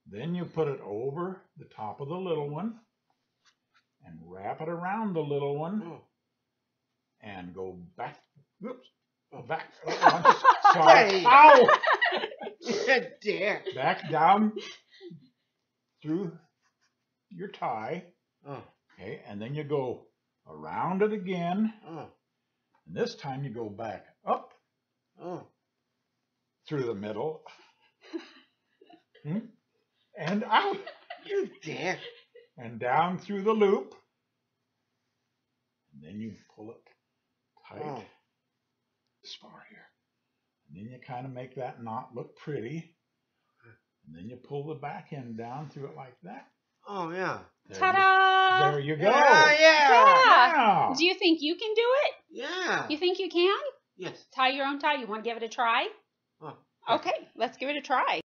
Then you put it over the top of the little one and wrap it around the little one and go back. Oops. Back. Sorry. Ow! Dear. Back down through your tie. Okay, and then you go around it again. And this time you go back up through the middle and out. You dare. And down through the loop. And then you pull it tight. This far here. And then you kind of make that knot look pretty. And then you pull the back end down through it like that. Oh, yeah. Ta-da! There you go. Yeah. Do you think you can do it? Yeah. You think you can? Yes. Tie your own tie. You want to give it a try? Okay, let's give it a try.